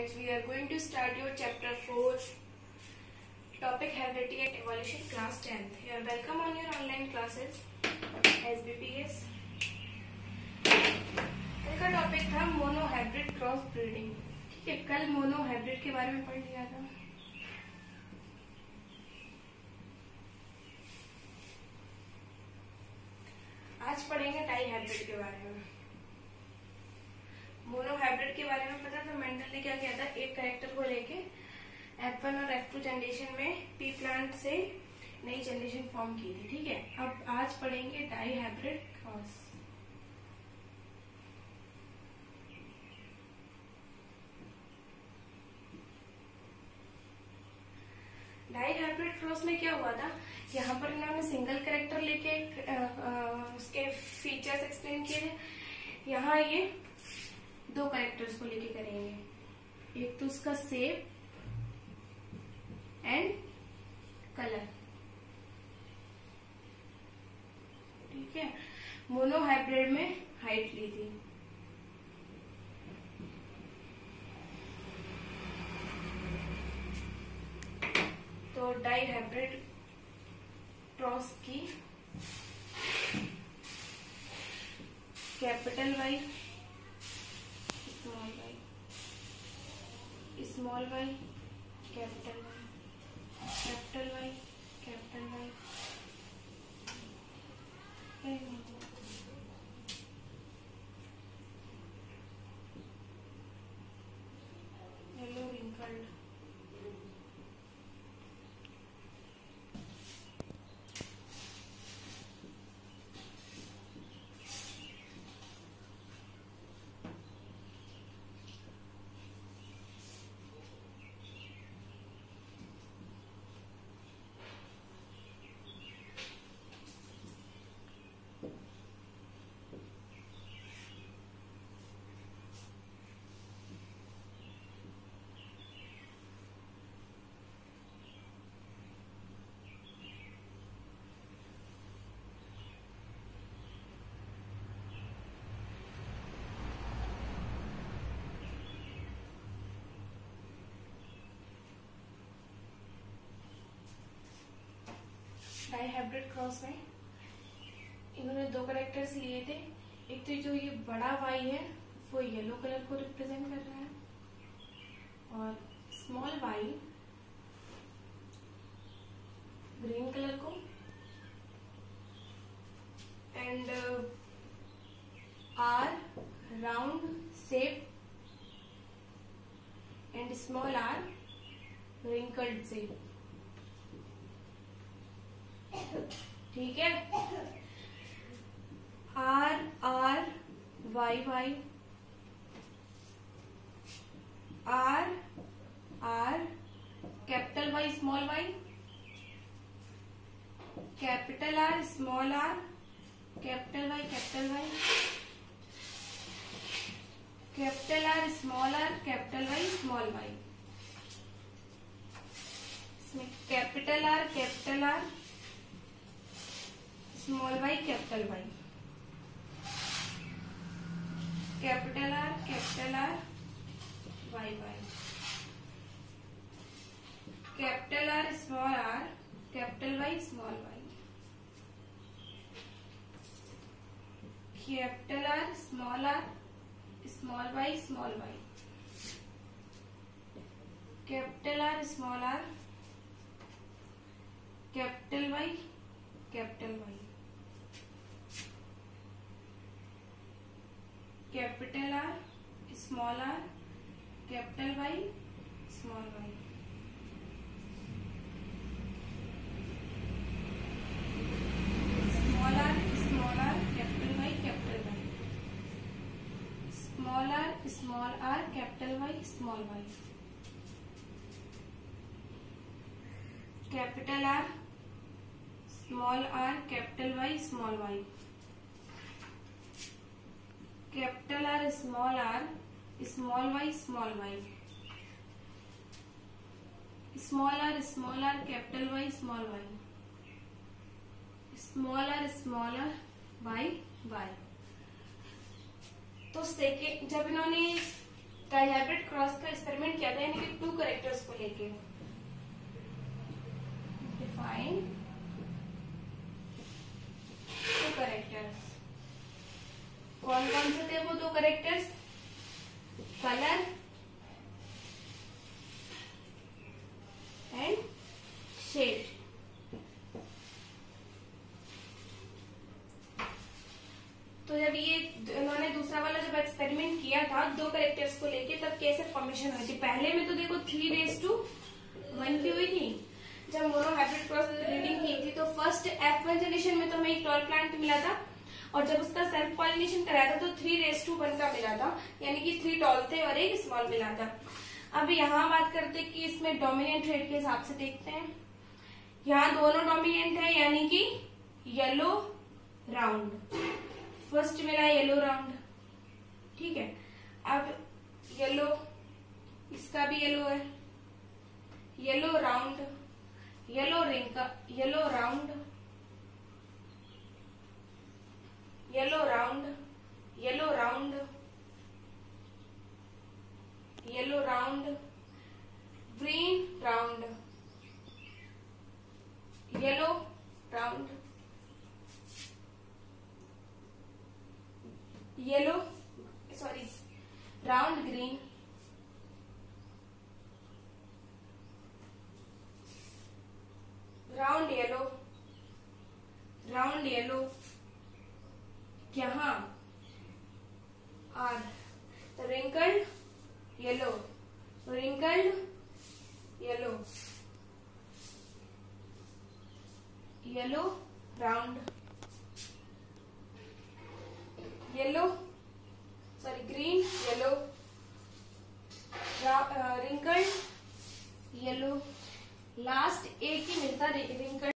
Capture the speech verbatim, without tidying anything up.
students, we are going to start your chapter four, topic heredity and evolution, class tenth. You are welcome on your online classes S B P S. कल का topic था monohybrid cross breeding. ठीक है, कल monohybrid के बारे में पढ़ लिया था। आज पढ़ेंगे डाईहाइब्रिड के बारे में। मोनोहाइब्रिड के बारे में पता था, मेंडल ने क्या किया था, एक कैरेक्टर को लेके एफ वन और एफ टू जनरेशन में पी प्लांट से नई जनरेशन फॉर्म की थी। ठीक है, अब आज पढ़ेंगे डाईहाइब्रिड क्रॉस। डाईहाइब्रिड क्रॉस में क्या हुआ था, यहाँ पर इन्होंने सिंगल कैरेक्टर लेके उसके फीचर्स एक्सप्लेन किए थे। यहाँ ये दो कैरेक्टर्स को लेके करेंगे, एक तो उसका शेप एंड कलर। ठीक है, मोनोहाइब्रिड में हाइट ली थी। तो डाईहाइब्रिड क्रॉस की capital Y, small Y, small Y, capital Y, capital Y, capital Y, yellow wrinkled. Dihybrid cross में इन्होंने दो कैरेक्टर्स लिए थे। एक तो जो ये बड़ा वाई है वो येलो कलर को रिप्रेजेंट कर रहा है, और स्मॉल वाई ग्रीन कलर को, and R round shape and small R wrinkled shape. ठीक है, R R Y Y, R R capital Y small Y, capital R small R, capital Y capital Y, capital R small R, capital Y small Y. इसमें capital R capital R small Y capital Y, capital R capital R Y Y, capital R small R capital Y small Y, capital R small R small Y small Y, capital R small R capital Y capital Y, capital R small R capital Y small Y, small R small R capital Y capital Y, small R small R capital Y small Y, capital R small R capital Y small Y, capital R small R small Y small Y, small R small R capital Y small Y, small R small R Y Y. तो second जब इन्होंने dihybrid cross का experiment किया लेके। Define दो characters, कौन कौन से थे वो दो करेक्टर्स? Colour and shade. तो जब ये इन्होंने दूसरा वाला जब एक्सपेरिमेंट किया था दो करेक्टर्स को लेके, तब कैसे फॉर्मेशन हुई थी? पहले में तो देखो थ्री रेज टू वन की हुई थी। जब मोनो हाइब्रिड क्रॉस ब्रीडिंग की थी तो फर्स्ट एफ वन जनरेशन में तो हमें एक टॉल प्लांट मिला था, और जब उसका सेल्फ पॉलिनेशन कराया था तो थ्री रेज टू वन का मिला था, यानी कि थ्री टॉल थे और एक स्मॉल मिला था। अब यहाँ बात करते कि इसमें डोमिनेंट रेट के हिसाब से देखते हैं। यहाँ दोनों डोमिनेंट है, यानी कि येलो राउंड, फर्स्ट मिला येलो राउंड, ठीक है। अब येलो, इसका भी येलो है, yellow round, yellow ring, yellow round, yellow round, yellow round, yellow round, green round, yellow round, yellow sorry round green, round yellow, round yellow, यहाँ R wrinkled yellow, wrinkled yellow, yellow round, yellow sorry green yellow, wrinkled yellow, last एक ही मिलता wrinkled